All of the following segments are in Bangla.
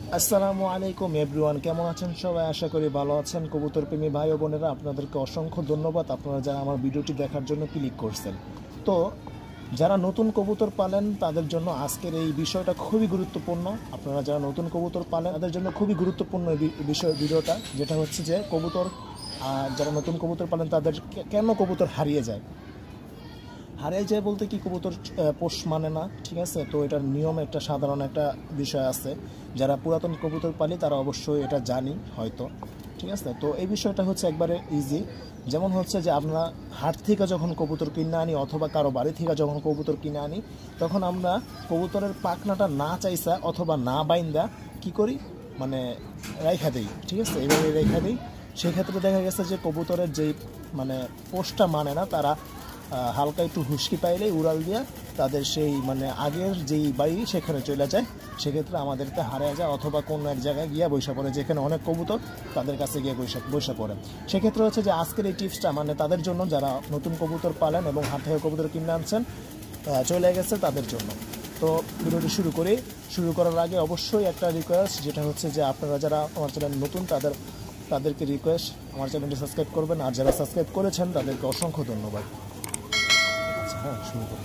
আসসালামু আলাইকুম এভরিওয়ান, কেমন আছেন সবাই? আশা করি ভালো আছেন। কবুতর প্রেমী ভাই ও বোনেরা, আপনাদেরকে অসংখ্য ধন্যবাদ আপনারা যারা আমার ভিডিওটি দেখার জন্য ক্লিক করছেন। তো যারা নতুন কবুতর পালেন তাদের জন্য আজকের এই বিষয়টা খুবই গুরুত্বপূর্ণ। আপনারা যারা নতুন কবুতর পালেন তাদের জন্য খুবই গুরুত্বপূর্ণ এই বিষয় ভিডিওটা, যেটা হচ্ছে যে কবুতর যারা নতুন কবুতর পালেন তাদের কেন কবুতর হারিয়ে যায়। হারিয়ে যায় বলতে কি, কবুতর পোষ মানে না, ঠিক আছে? তো এটার নিয়ম একটা সাধারণ একটা বিষয় আছে, যারা পুরাতন কবুতর পালি তারা অবশ্যই এটা জানি হয়তো, ঠিক আছে? তো এই বিষয়টা হচ্ছে একবারে ইজি। যেমন হচ্ছে যে আমরা হাট থেকে যখন কবুতর কিনে আনি অথবা কারো বাড়ি থেকে যখন কবুতর কিনে আনি, তখন আমরা কবুতরের পাখনাটা না চাইসা অথবা না বাইন্দা কি করি, মানে রেখা দিই, ঠিক আছে? এইভাবে রেখা দিই। সেক্ষেত্রে দেখা গেছে যে কবুতরের যেই মানে পোষটা মানে না, তারা হালকা একটু হুস্কি পাইলেই উড়াল দিয়ে তাদের সেই মানে আগের যেই বাড়ি সেখানে চলে যায়। সেক্ষেত্রে আমাদেরকে হারিয়ে যায় অথবা কোনো এক জায়গায় গিয়ে বসে পড়ে, যেখানে অনেক কবুতর তাদের কাছে গিয়ে বসে পড়ে। সেক্ষেত্রে হচ্ছে যে আজকের এই টিপসটা মানে তাদের জন্য যারা নতুন কবুতর পালেন এবং হাট থেকে কবুতর কিনে আনছেন, চলে গেছে তাদের জন্য। তো ভিডিওটি শুরু করার আগে অবশ্যই একটা রিকোয়েস্ট, যেটা হচ্ছে যে আপনারা যারা আমার চ্যানেল নতুন তাদেরকে রিকোয়েস্ট, আমার চ্যানেলটি সাবস্ক্রাইব করবেন, আর যারা সাবস্ক্রাইব করেছেন তাদেরকে অসংখ্য ধন্যবাদ। হ্যাঁ, শুরু করি।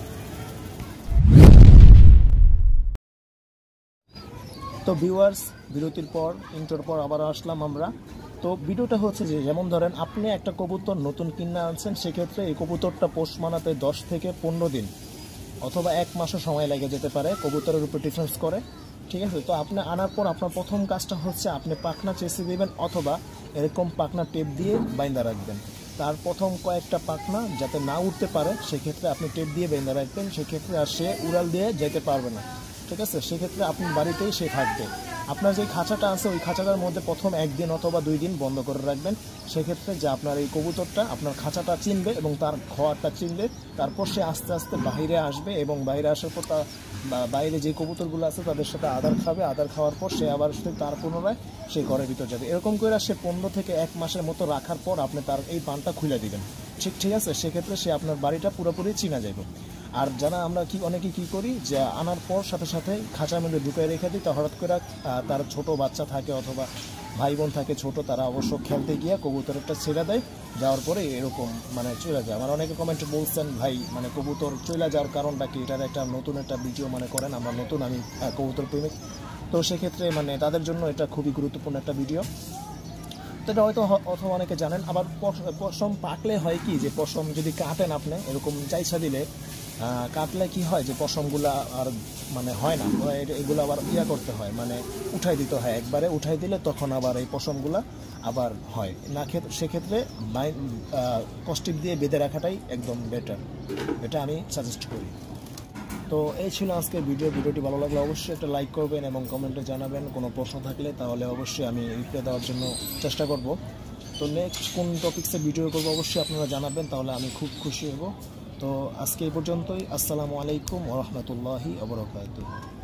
তো ভিউয়ার্স, বিরতির পর ইন্টার পর আবার আসলাম আমরা। তো ভিডিওটা হচ্ছে যে, যেমন ধরেন আপনি একটা কবুতর নতুন কিনে আনছেন, সেক্ষেত্রে এই কবুতরটা পোষ মানাতে 10 থেকে 15 দিন অথবা 1 মাসও সময় লেগে যেতে পারে, কবুতরের উপর ডিফারেন্স করে, ঠিক আছে? তো আপনি আনার পর আপনার প্রথম কাজটা হচ্ছে আপনি পাখনা চেঁচে দেবেন অথবা এরকম পাখনা টেপ দিয়ে বাইন্দা রাখবেন। তার প্রথম কয়েকটা পাখনা যাতে না উঠতে পারে সেক্ষেত্রে আপনি টেপ দিয়ে বাইন্দা রাখবেন। সেক্ষেত্রে আর সে উড়াল দিয়ে যেতে পারবে না, ঠিক আছে? সেক্ষেত্রে আপনার বাড়িতেই সে থাকবে। আপনার যে খাঁচাটা আছে ওই খাঁচাটার মধ্যে প্রথম 1 দিন অথবা 2 দিন বন্ধ করে রাখবেন। সেক্ষেত্রে যে আপনার এই কবুতরটা আপনার খাঁচাটা চিনবে এবং তার ঘরটা চিনবে, তারপর সে আস্তে আস্তে বাইরে আসবে এবং বাইরে আসার পর বাইরে যে কবুতরগুলো আছে তাদের সাথে আদার খাবে। আদার খাওয়ার পর সে আবার তার পুনরায় সে ঘরের ভিতর যাবে। এরকম করে সে 15 থেকে 1 মাসের মতো রাখার পর আপনি তার এই পানটা খুলে দিবেন, ঠিক আছে? সেক্ষেত্রে সে আপনার বাড়িটা পুরোপুরি চিনা যাবে। আর যারা আমরা অনেকে কি করি, যে আনার পর সাথে সাথে খাঁচার মধ্যে ঢুকিয়ে রেখে দিই, তা হঠাৎ করে তার ছোট বাচ্চা থাকে অথবা ভাই বোন থাকে ছোট, তারা অবশ্য খেলতে গিয়ে কবুতরটা ছেড়ে দেয়, যাওয়ার পরে এরকম মানে চলে যায়। আমার অনেকে কমেন্টে বলছেন, ভাই মানে কবুতর চলে যাওয়ার কারণটা কি, এটার একটা নতুন একটা ভিডিও মানে করেন। আমরা নতুন, আমি কবুতর প্রেমিক, তো সেক্ষেত্রে মানে তাদের জন্য এটা খুবই গুরুত্বপূর্ণ একটা ভিডিও। তো এটা হয়তো অথবা অনেকে জানেন। আবার পশম পাকলে হয় কি, যে পশম যদি কাটেন আপনি এরকম চাইছা দিলে, কাটলে কি হয় যে পশমগুলা আর মানে হয় না, এগুলো আবার করতে হয়, মানে উঠাই দিতে হয়। একবারে উঠাই দিলে তখন আবার এই পশমগুলা আবার হয় না। সেক্ষেত্রে কস্টিপ দিয়ে বেঁধে রাখাটাই একদম বেটার, এটা আমি সাজেস্ট করি। তো এই ছিল আজকের ভিডিওটি ভালো লাগলে অবশ্যই একটা লাইক করবেন এবং কমেন্টে জানাবেন। কোনো প্রশ্ন থাকলে তাহলে অবশ্যই আমি রিপ্লাই দেওয়ার জন্য চেষ্টা করব। তো নেক্সট কোন টপিক্সে ভিডিও করবো অবশ্যই আপনারা জানাবেন, তাহলে আমি খুব খুশি হব। তো আজকে এই পর্যন্তই। আসসালামু আলাইকুম ওয়া রাহমাতুল্লাহি ওয়া বারাকাতুহু।